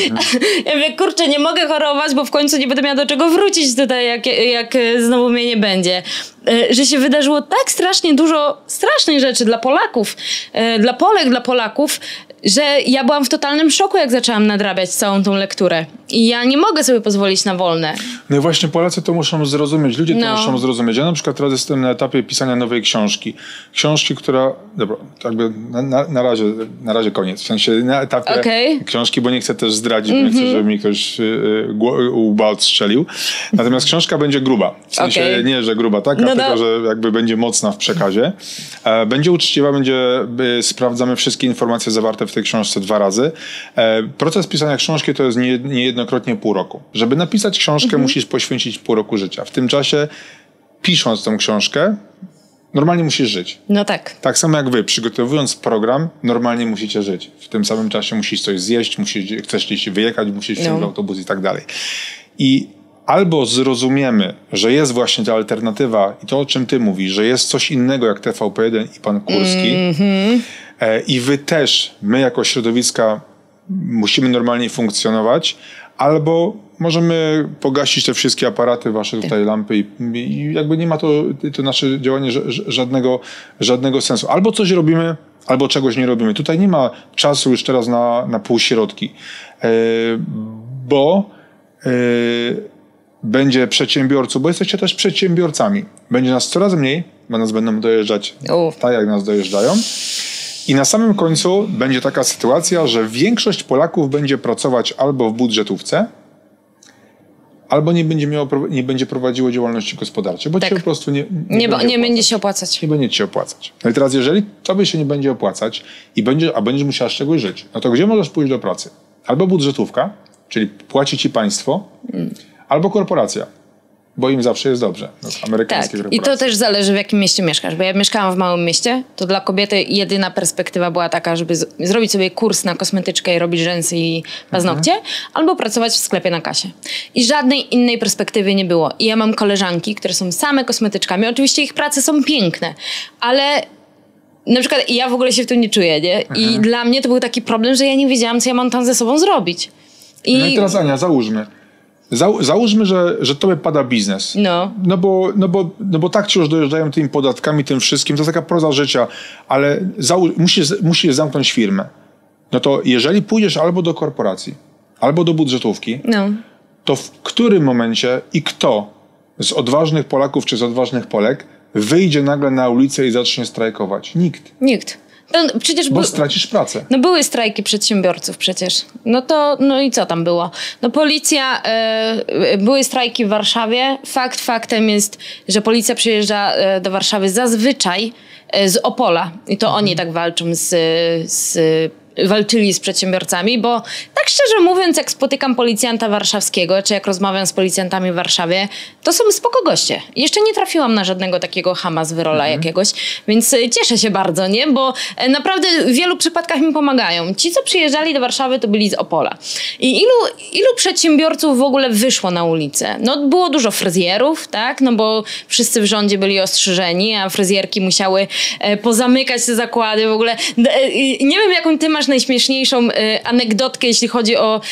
Ja mówię, kurczę, nie mogę chorować, bo w końcu nie będę miała do czego wrócić tutaj, jak znowu mnie nie będzie. Że się wydarzyło tak strasznie dużo strasznych rzeczy dla Polaków, dla Polek, dla Polaków, że ja byłam w totalnym szoku, jak zaczęłam nadrabiać całą tą lekturę. I ja nie mogę sobie pozwolić na wolne. No i właśnie Polacy to muszą zrozumieć, ludzie to muszą zrozumieć. Ja na przykład teraz jestem na etapie pisania nowej książki. Książki, która, dobra, jakby na razie koniec. W sensie na etapie książki, bo nie chcę też zdradzić, bo nie chcę, żeby mi ktoś łba odstrzelił. Natomiast książka będzie gruba. W sensie nie, że gruba, tak? Tylko, że jakby będzie mocna w przekazie. Będzie uczciwa, sprawdzamy wszystkie informacje zawarte w tej książce 2 razy. Proces pisania książki to jest niejednokrotnie pół roku. Żeby napisać książkę, musisz poświęcić pół roku życia. W tym czasie, pisząc tą książkę, normalnie musisz żyć. No tak. Tak samo jak wy, przygotowując program, normalnie musicie żyć. W tym samym czasie musisz coś zjeść, chcesz gdzieś wyjechać, musisz wsiąść w autobus i tak dalej. I albo zrozumiemy, że jest właśnie ta alternatywa i to, o czym ty mówisz, że jest coś innego jak TVP1 i pan Kurski, i wy też, my jako środowiska musimy normalnie funkcjonować, albo możemy pogasić te wszystkie aparaty, wasze tutaj lampy i jakby nie ma to nasze działanie żadnego sensu. Albo coś robimy, albo czegoś nie robimy. Tutaj nie ma czasu już teraz na półśrodki, bo będzie przedsiębiorców, bo jesteście też przedsiębiorcami. Będzie nas coraz mniej, bo nas będą dojeżdżać tak, jak nas dojeżdżają. I na samym końcu będzie taka sytuacja, że większość Polaków będzie pracować albo w budżetówce, albo nie będzie prowadziło działalności gospodarczej, bo ci po prostu nie będzie się opłacać. Nie będzie ci się opłacać. No i teraz, jeżeli tobie się nie będzie opłacać a będziesz musiała z czegoś żyć, no to gdzie możesz pójść do pracy? Albo budżetówka, czyli płaci ci państwo, albo korporacja. Bo im zawsze jest dobrze. Amerykańskie korporacje. I to też zależy, w jakim mieście mieszkasz. Bo ja mieszkałam w małym mieście, to dla kobiety jedyna perspektywa była taka, żeby zrobić sobie kurs na kosmetyczkę i robić rzęsy i paznokcie, albo pracować w sklepie na kasie. I żadnej innej perspektywy nie było. I ja mam koleżanki, które są same kosmetyczkami. Oczywiście ich prace są piękne, ale na przykład ja w ogóle się w tym nie czuję, nie? I dla mnie to był taki problem, że ja nie wiedziałam, co ja mam tam ze sobą zrobić. No i teraz Ania, załóżmy, że tobie pada biznes. No bo tak ci już dojeżdżają tymi podatkami, tym wszystkim. To jest taka proza życia, ale musisz zamknąć firmę. No to jeżeli pójdziesz albo do korporacji, albo do budżetówki, to w którym momencie i kto z odważnych Polaków czy z odważnych Polek wyjdzie nagle na ulicę i zacznie strajkować? Nikt. Bo stracisz pracę. No były strajki przedsiębiorców przecież. No i co tam było? No policja, były strajki w Warszawie. Faktem jest, że przyjeżdża do Warszawy zazwyczaj z Opola. I to oni tak walczyli z przedsiębiorcami, bo tak szczerze mówiąc, jak spotykam policjanta warszawskiego, czy jak rozmawiam z policjantami w Warszawie, to są spoko goście. Jeszcze nie trafiłam na żadnego takiego chama z wyrola jakiegoś, więc cieszę się bardzo, nie? Bo naprawdę w wielu przypadkach mi pomagają. Ci, co przyjeżdżali do Warszawy, to byli z Opola. I ilu przedsiębiorców w ogóle wyszło na ulicę? No było dużo fryzjerów, tak? No bo wszyscy w rządzie byli ostrzyżeni, a fryzjerki musiały pozamykać te zakłady w ogóle. Nie wiem, jaką ty masz najśmieszniejszą anegdotkę, jeśli chodzi o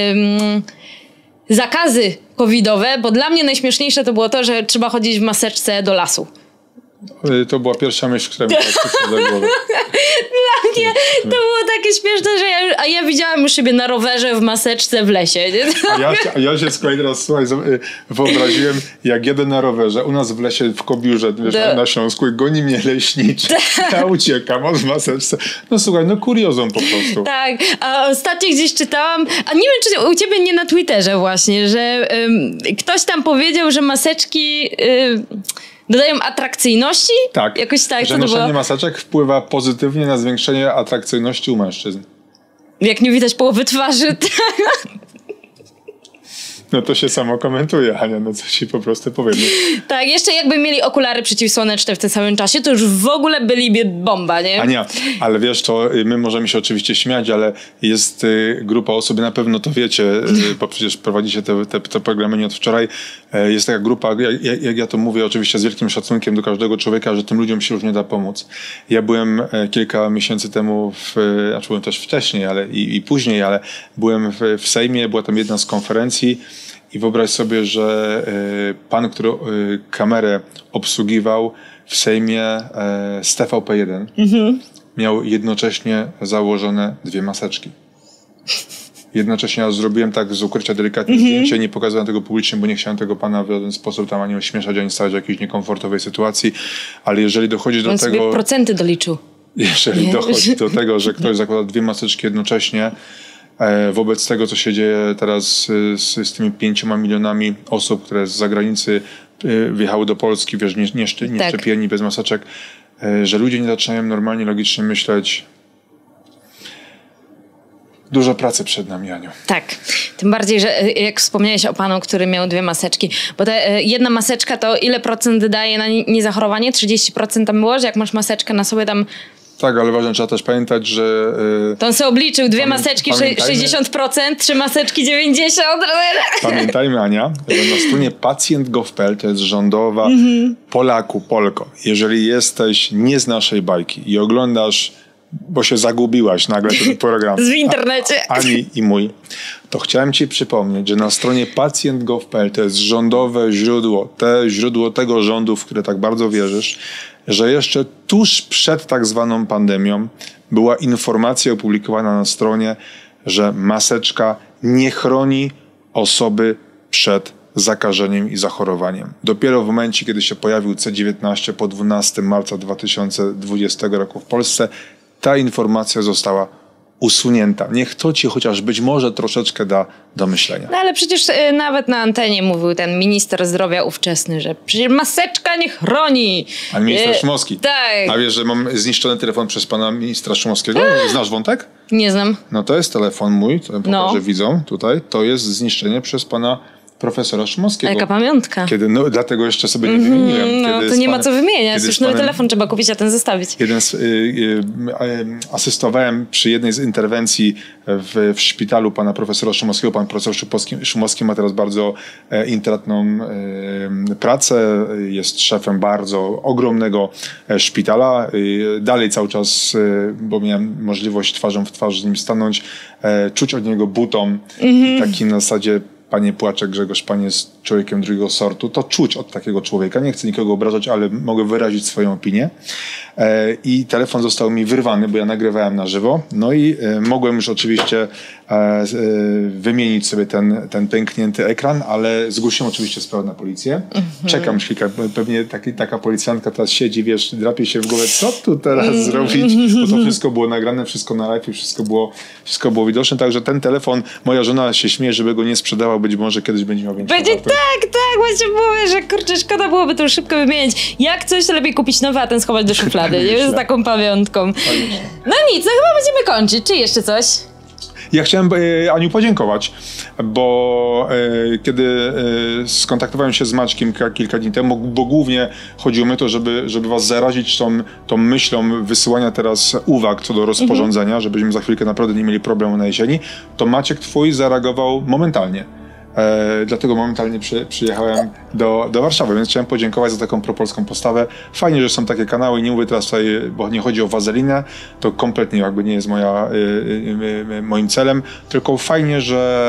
zakazy covidowe, bo dla mnie najśmieszniejsze to było to, że trzeba chodzić w maseczce do lasu. To była pierwsza myśl, która mi przyszła do głowy. Dla mnie to było takie śmieszne, że ja widziałam już siebie na rowerze w maseczce w lesie. Nie? A ja się z kolei teraz, słuchaj, wyobraziłem, jak jedę na rowerze, u nas w lesie w Kobiurze, na Śląsku, i goni mnie leśniczy. Ja uciekam od maseczce. No słuchaj, kuriozum po prostu. Tak, a ostatnio gdzieś czytałam, a nie wiem, czy u ciebie nie na Twitterze właśnie, że ktoś tam powiedział, że maseczki... dodają atrakcyjności? Tak, jakoś tak, że noszenie maseczek wpływa pozytywnie na zwiększenie atrakcyjności u mężczyzn. Jak nie widać połowy twarzy. No to się samo komentuje, Ania, no co ci po prostu powiem. Tak, jeszcze jakby mieli okulary przeciwsłoneczne w tym samym czasie, to już w ogóle byliby bomba, nie? Ania, ale wiesz, to my możemy się oczywiście śmiać, ale jest grupa osób, na pewno to wiecie, bo przecież prowadzicie te programy nie od wczoraj. Jest taka grupa, jak ja to mówię oczywiście z wielkim szacunkiem do każdego człowieka, że tym ludziom się już nie da pomóc. Ja byłem kilka miesięcy temu, znaczy byłem też wcześniej, ale i później, ale byłem w Sejmie, była tam jedna z konferencji. I wyobraź sobie, że pan, który kamerę obsługiwał w Sejmie z TVP1, miał jednocześnie założone 2 maseczki. Jednocześnie ja zrobiłem tak z ukrycia delikatnie zdjęcie, nie pokazałem tego publicznie, bo nie chciałem tego pana w żaden sposób tam ani ośmieszać, ani stawiać w jakiejś niekomfortowej sytuacji. Ale jeżeli dochodzi do tego... On sobie procenty doliczył. Jeżeli dochodzi do tego, że ktoś zakłada 2 maseczki jednocześnie, wobec tego, co się dzieje teraz z tymi 5 milionami osób, które z zagranicy wjechały do Polski, wiesz, nieszczepieni, bez maseczek, że ludzie nie zaczynają normalnie, logicznie myśleć. Dużo pracy przed nami, Aniu. Tak. Tym bardziej, że jak wspomniałeś o panu, który miał 2 maseczki, bo ta jedna maseczka to ile procent daje na niezachorowanie? 30% tam było, że jak masz maseczkę na sobie tam... Tak, ale ważne, trzeba też pamiętać, że... To on sobie obliczył 2 maseczki 60%, 3 maseczki 90%. Pamiętajmy, Ania, że na stronie pacjent.gov.pl, to jest rządowa, Polko, jeżeli jesteś nie z naszej bajki i oglądasz, bo się zagubiłaś nagle ten program w internecie, Ani i mój, to chciałem ci przypomnieć, że na stronie pacjent.gov.pl, to jest rządowe źródło tego rządu, w które tak bardzo wierzysz, że jeszcze tuż przed tak zwaną pandemią była informacja opublikowana na stronie, że maseczka nie chroni osoby przed zakażeniem i zachorowaniem. Dopiero w momencie, kiedy się pojawił C19 po 12 marca 2020 roku w Polsce, ta informacja została usunięta. Niech to ci chociaż być może troszeczkę da do myślenia. No ale przecież nawet na antenie mówił ten minister zdrowia ówczesny, że przecież maseczka nie chroni. Pan minister Szumowski. Tak. A wiesz, że mam zniszczony telefon przez pana ministra Szumowskiego? Znasz wątek? Nie znam. No to jest telefon mój, to pokażę widzom tutaj. To jest zniszczenie przez pana profesora Szumowskiego. Jaka pamiątka. Kiedy, no, dlatego jeszcze sobie nie wymieniłem. No to nie ma co wymieniać, już nowy telefon trzeba kupić, a ten zostawić. Asystowałem przy jednej z interwencji w szpitalu pana profesora Szumowskiego. Pan profesor Szumowski ma teraz bardzo intratną pracę, jest szefem bardzo ogromnego szpitala. Dalej cały czas, bo miałem możliwość twarzą w twarz z nim stanąć, czuć od niego butą i taki na zasadzie: panie płacze Grzegorz, pan jest człowiekiem drugiego sortu. To czuć od takiego człowieka. Nie chcę nikogo obrażać, ale mogę wyrazić swoją opinię. I telefon został mi wyrwany, bo ja nagrywałem na żywo. No i mogłem już oczywiście wymienić sobie ten pęknięty ekran, ale zgłosiłem oczywiście sprawę na policję. Czekam chwilkę, pewnie taka policjantka teraz siedzi, wiesz, drapie się w głowę, co tu teraz zrobić? Bo to wszystko było nagrane, wszystko na live, wszystko było widoczne. Także ten telefon, moja żona się śmieje, żeby go nie sprzedała, być może kiedyś będzie miał większą wartość. Tak, właśnie mówię, że kurczę, szkoda byłoby to szybko wymienić. Jak coś, to lepiej kupić nowe, a ten schować do szuflady, nie? Z taką pamiątką. No nic, no chyba będziemy kończyć. Czy jeszcze coś? Ja chciałem Aniu podziękować, bo kiedy skontaktowałem się z Maćkiem kilka dni temu, bo głównie chodziło mi o to, żeby was zarazić tą myślą wysyłania teraz uwag co do rozporządzenia, żebyśmy za chwilkę naprawdę nie mieli problemu na jesieni, to Maciek twój zareagował momentalnie. Dlatego momentalnie przyjechałem do Warszawy, więc chciałem podziękować za taką propolską postawę. Fajnie, że są takie kanały, nie mówię teraz tutaj, bo nie chodzi o wazelinę, to kompletnie jakby nie jest moim celem, tylko fajnie,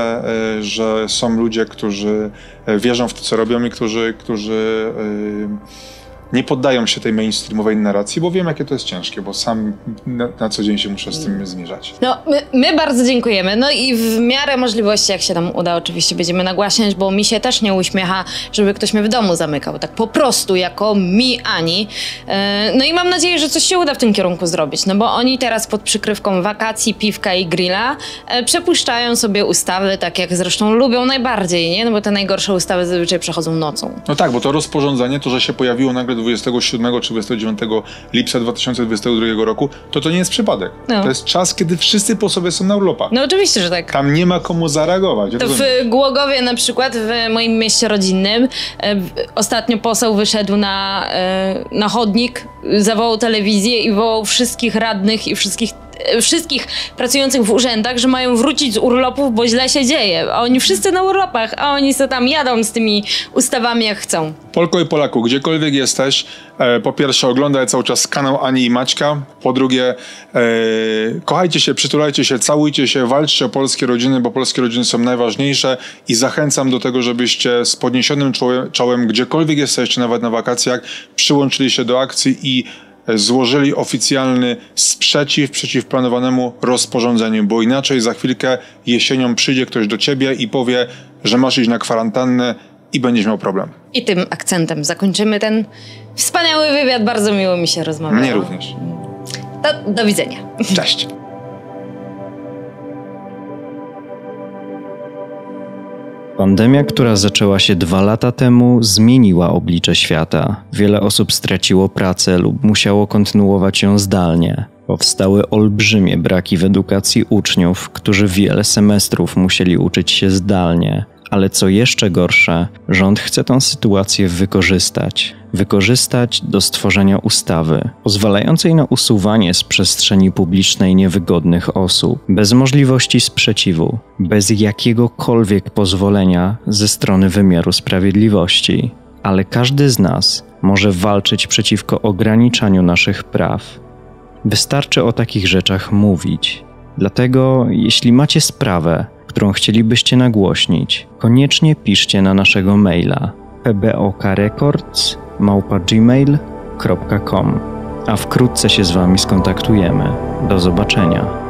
że są ludzie, którzy wierzą w to, co robią i którzy nie poddają się tej mainstreamowej narracji, bo wiem, jakie to jest ciężkie, bo sam na co dzień się muszę z tym zmierzać. No, my bardzo dziękujemy. No i w miarę możliwości, jak się nam uda, oczywiście będziemy nagłaśniać, bo mi się też nie uśmiecha, żeby ktoś mnie w domu zamykał. Tak po prostu, jako mi, Ani. No i mam nadzieję, że coś się uda w tym kierunku zrobić, no bo oni teraz pod przykrywką wakacji, piwka i grilla przepuszczają sobie ustawy, tak jak zresztą lubią najbardziej, nie? No bo te najgorsze ustawy zazwyczaj przechodzą nocą. No tak, bo to rozporządzenie, to, że się pojawiło nagle 27 czy 29 lipca 2022 roku, to nie jest przypadek. No. To jest czas, kiedy wszyscy po sobie są na urlopach. No oczywiście, że tak. Tam nie ma komu zareagować. To w Głogowie na przykład, w moim mieście rodzinnym, ostatnio poseł wyszedł na chodnik, zawołał telewizję i wołał wszystkich radnych i wszystkich pracujących w urzędach, że mają wrócić z urlopów, bo źle się dzieje. A oni wszyscy na urlopach, a oni sobie tam jadą z tymi ustawami jak chcą. Polko i Polaku, gdziekolwiek jesteś, po pierwsze oglądaj cały czas kanał Ani i Maćka, po drugie kochajcie się, przytulajcie się, całujcie się, walczcie o polskie rodziny, bo polskie rodziny są najważniejsze i zachęcam do tego, żebyście z podniesionym czołem, gdziekolwiek jesteście, nawet na wakacjach, przyłączyli się do akcji i złożyli oficjalny sprzeciw przeciw planowanemu rozporządzeniu, bo inaczej za chwilkę jesienią przyjdzie ktoś do ciebie i powie, że masz iść na kwarantannę i będziesz miał problem. I tym akcentem zakończymy ten wspaniały wywiad. Bardzo miło mi się rozmawiało. Mnie również. Do widzenia. Cześć. Pandemia, która zaczęła się 2 lata temu, zmieniła oblicze świata. Wiele osób straciło pracę lub musiało kontynuować ją zdalnie. Powstały olbrzymie braki w edukacji uczniów, którzy wiele semestrów musieli uczyć się zdalnie. Ale co jeszcze gorsze, rząd chce tę sytuację wykorzystać do stworzenia ustawy pozwalającej na usuwanie z przestrzeni publicznej niewygodnych osób, bez możliwości sprzeciwu, bez jakiegokolwiek pozwolenia ze strony wymiaru sprawiedliwości. Ale każdy z nas może walczyć przeciwko ograniczaniu naszych praw. Wystarczy o takich rzeczach mówić. Dlatego, jeśli macie sprawę, którą chcielibyście nagłośnić, koniecznie piszcie na naszego maila pbokrecords@gmail.com, a wkrótce się z wami skontaktujemy. Do zobaczenia.